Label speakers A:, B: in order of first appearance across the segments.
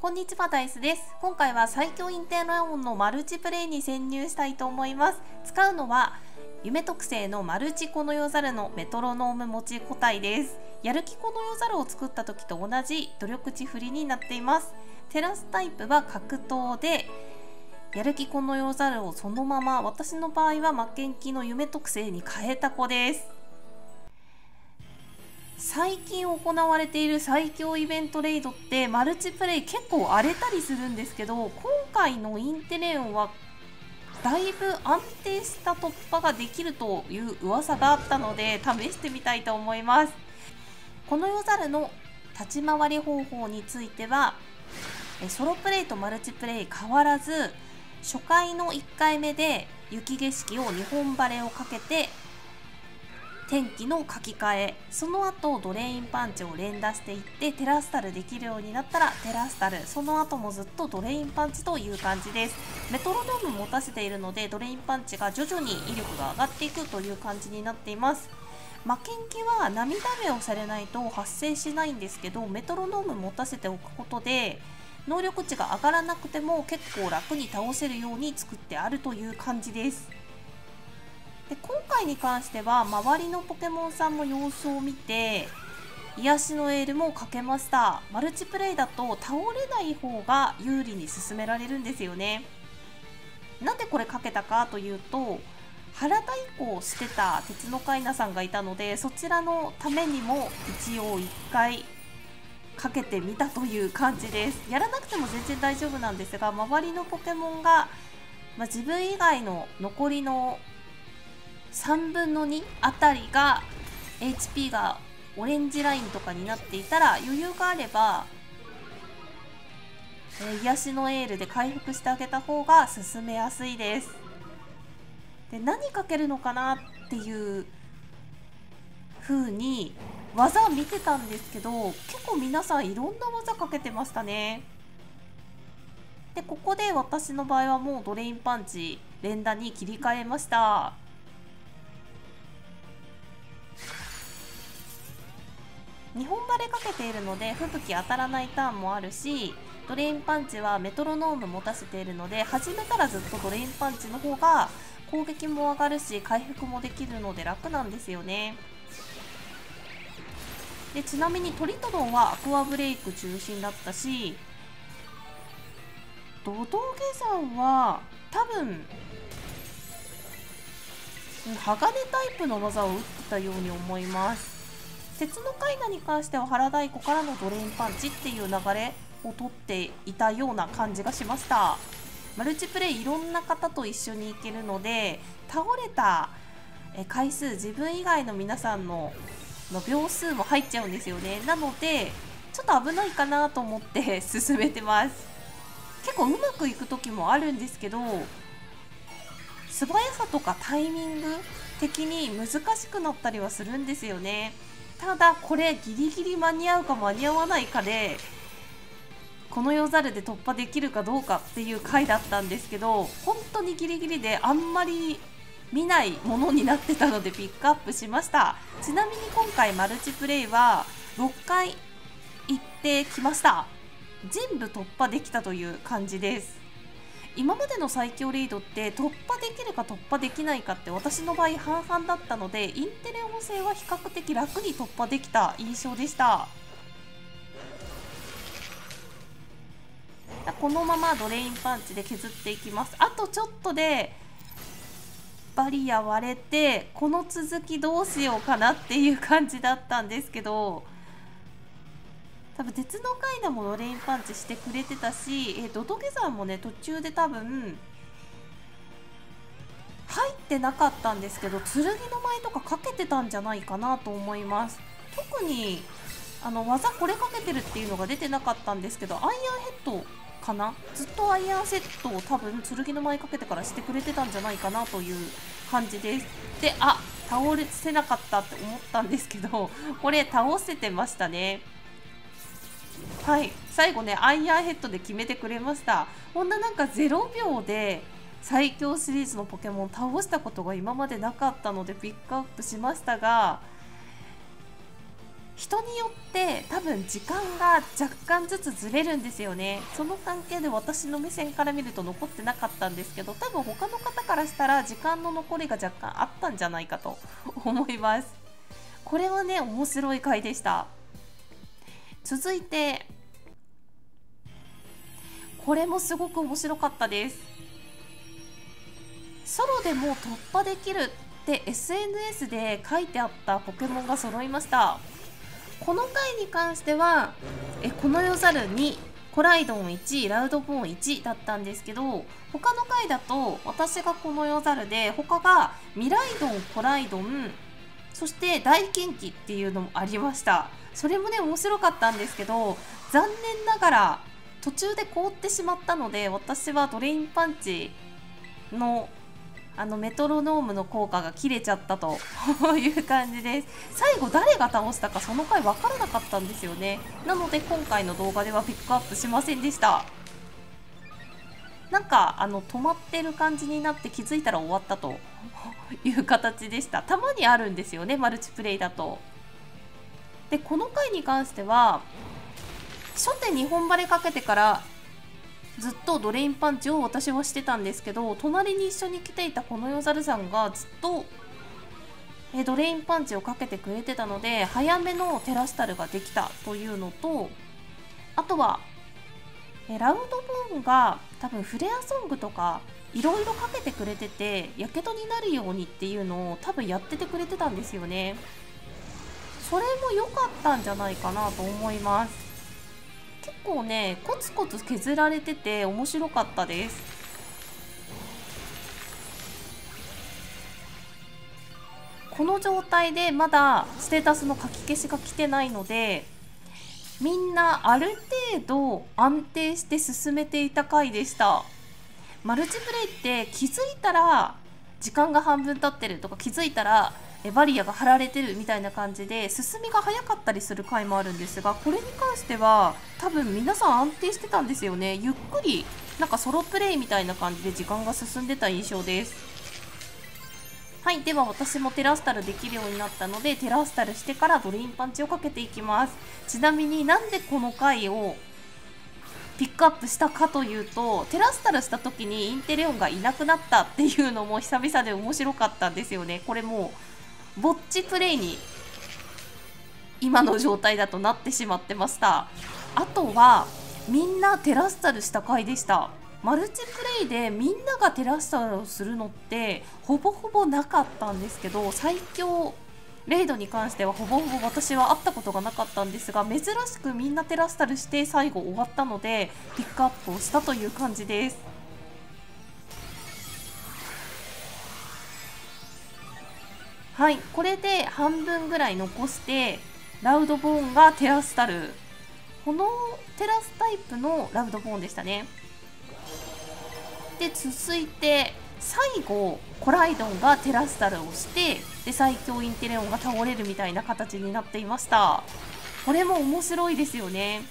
A: こんにちは、ダイスです。今回は最強インテレオンのマルチプレイに潜入したいと思います。使うのは夢特性のマルチこの世猿のメトロノーム持ち個体です。やる気この世猿を作った時と同じ努力値振りになっています。テラスタイプは格闘で、やる気この世猿をそのまま、私の場合は負けん気の夢特性に変えた子です。最近行われている最強イベントレイドってマルチプレイ結構荒れたりするんですけど、今回のインテレオンはだいぶ安定した突破ができるという噂があったので試してみたいと思います。この世猿の立ち回り方法についてはソロプレイとマルチプレイ変わらず、初回の1回目で雪景色を2本バレをかけて天気の書き換え、その後ドレインパンチを連打していってテラスタルできるようになったらテラスタル、その後もずっとドレインパンチという感じです。メトロノーム持たせているのでドレインパンチが徐々に威力が上がっていくという感じになっています。負けん気は涙目をされないと発生しないんですけど、メトロノーム持たせておくことで能力値が上がらなくても結構楽に倒せるように作ってあるという感じです。で今回に関しては周りのポケモンさんも様子を見て癒しのエールもかけました。マルチプレイだと倒れない方が有利に進められるんですよね。なんでこれかけたかというと、原太鼓をしてた鉄のカイナさんがいたので、そちらのためにも一応1回かけてみたという感じです。やらなくても全然大丈夫なんですが、周りのポケモンが、自分以外の残りの3分の2あたりが HP がオレンジラインとかになっていたら、余裕があれば、癒しのエールで回復してあげた方が進めやすいです。で何かけるのかなっていう風に技見てたんですけど、結構皆さんいろんな技かけてましたね。でここで私の場合はもうドレインパンチ連打に切り替えました。2本バレかけているので吹雪当たらないターンもあるし、ドレインパンチはメトロノーム持たせているので始めたらずっとドレインパンチの方が攻撃も上がるし回復もできるので楽なんですよね。でちなみにトリトロンはアクアブレイク中心だったし、ドドゲ山は多分鋼タイプの技を打ってたように思います。鉄のカイナに関しては原太鼓からのドレインパンチっていう流れを取っていたような感じがしました。マルチプレイいろんな方と一緒に行けるので、倒れた回数自分以外の皆さんの秒数も入っちゃうんですよね。なのでちょっと危ないかなと思って進めてます。結構うまくいく時もあるんですけど、素早さとかタイミング的に難しくなったりはするんですよね。ただこれギリギリ間に合うか間に合わないかで、この世猿で突破できるかどうかっていう回だったんですけど、本当にギリギリであんまり見ないものになってたのでピックアップしました。ちなみに今回マルチプレイは6回行ってきました。全部突破できたという感じです。今までの最強レイドって突破できるか突破できないかって私の場合半々だったので、インテレオン戦は比較的楽に突破できた印象でした。このままドレインパンチで削っていきます。あとちょっとでバリア割れて、この続きどうしようかなっていう感じだったんですけど、多分鉄のカイナもドレインパンチしてくれてたし、ドドゲ山もね途中で多分入ってなかったんですけど、剣の舞とかかけてたんじゃないかなと思います。特に技これかけてるっていうのが出てなかったんですけど、アイアンヘッドかな、ずっとアイアンセットを多分剣の舞かけてからしてくれてたんじゃないかなという感じです。で倒せなかったって思ったんですけど、これ倒せてましたね。はい、最後ねアイアンヘッドで決めてくれました。こんななんか0秒で最強シリーズのポケモン倒したことが今までなかったのでピックアップしましたが、 人によって多分時間が若干ずつずれるんですよね。その関係で私の目線から見ると残ってなかったんですけど、多分他の方からしたら時間の残りが若干あったんじゃないかと思います。これはね、面白い回でした。続いてこれもすごく面白かったです。ソロでも突破できるって SNS で書いてあったポケモンが揃いました。この回に関してはこの世ザル2、コライドン1、ラウドボーン1だったんですけど、他の回だと私がこの世ザルで、他がミライドン、コライドン、そして大剣気っていうのもありました。それもね面白かったんですけど、残念ながら途中で凍ってしまったので、私はドレインパンチのメトロノームの効果が切れちゃったという感じです。最後誰が倒したかその回分からなかったんですよね。なので今回の動画ではピックアップしませんでした。なんか止まってる感じになって気づいたら終わったという形でした。たまにあるんですよね、マルチプレイだと。でこの回に関しては初手2本バレかけてからずっとドレインパンチを私はしてたんですけど、隣に一緒に来ていたこの世ザルさんがずっとドレインパンチをかけてくれてたので、早めのテラスタルができたというのと、あとはラウドボーンが多分フレアソングとかいろいろかけてくれてて、やけどになるようにっていうのを多分やっててくれてたんですよね。それも良かったんじゃないかなと思います。結構ねコツコツ削られてて面白かったです。この状態でまだステータスの書き消しが来てないので、みんなある程度安定して進めていた回でした。マルチプレイって気づいたら時間が半分経ってるとか、気づいたらバリアが張られてるみたいな感じで進みが早かったりする回もあるんですが、これに関しては多分皆さん安定してたんですよね。ゆっくりなんかソロプレイみたいな感じで時間が進んでた印象です。はい、では私もテラスタルできるようになったので、テラスタルしてからドレインパンチをかけていきます。ちなみになんでこの回をピックアップしたかというと、テラスタルした時にインテレオンがいなくなったっていうのも久々で面白かったんですよね。これもうぼっちプレイに今の状態だとなってしまってました。あとはみんなテラスタルした回でした。マルチプレイでみんながテラスタルをするのってほぼほぼなかったんですけど、最強レイドに関してはほぼほぼ私は会ったことがなかったんですが、珍しくみんなテラスタルして最後終わったのでピックアップをしたという感じです。はい、これで半分ぐらい残してラウドボーンがテラスタル、このテラスタイプのラウドボーンでしたね。で続いて最後コライドンがテラスタルをして、で最強インテレオンが倒れるみたいな形になっていました。これも面白いですよね。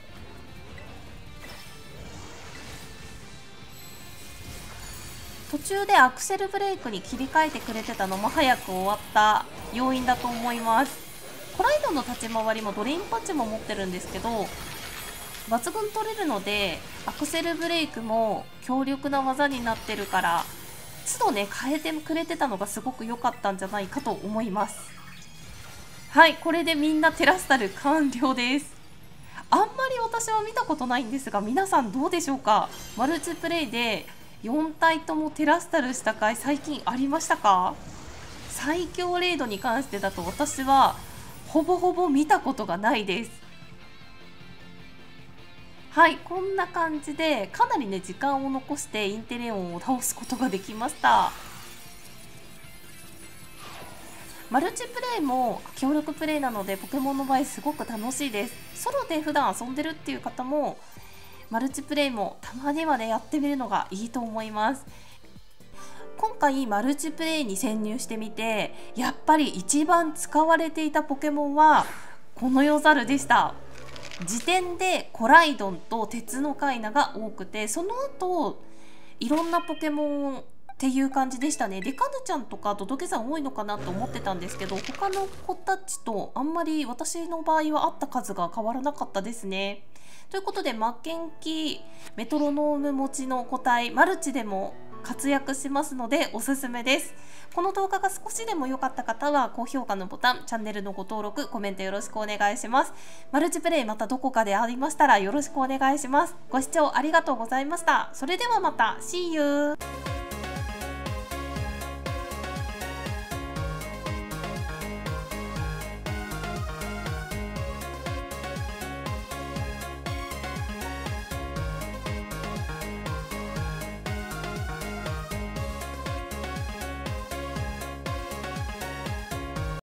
A: 途中でアクセルブレイクに切り替えてくれてたのも早く終わった要因だと思います。コライドンの立ち回りもドレインパンチも持ってるんですけど抜群取れるので、アクセルブレイクも強力な技になってるから都度ね変えてくれてたのがすごく良かったんじゃないかと思います。はい、これでみんなテラスタル完了です。あんまり私は見たことないんですが、皆さんどうでしょうか。マルチプレイで4体ともテラスタルした回最近ありましたか。最強レイドに関してだと私はほぼほぼ見たことがないです。はい、こんな感じでかなりね時間を残してインテレオンを倒すことができました。マルチプレイも協力プレイなのでポケモンの場合すごく楽しいです。ソロで普段遊んでるっていう方もマルチプレイもたまにはねやってみるのがいいと思います。今回マルチプレイに潜入してみてやっぱり一番使われていたポケモンはこの世ザルでした。時点でコライドンと鉄のカイナが多くて、その後いろんなポケモンっていう感じでしたね。で、カヌちゃんとかドドゲさん多いのかなと思ってたんですけど、他の子たちとあんまり私の場合はあった数が変わらなかったですね。ということで、負けん気メトロノーム持ちの個体マルチでも活躍しますのでおすすめです。この動画が少しでも良かった方は高評価のボタン、チャンネルのご登録、コメントよろしくお願いします。マルチプレイまたどこかでありましたらよろしくお願いします。ご視聴ありがとうございました。それではまた See you!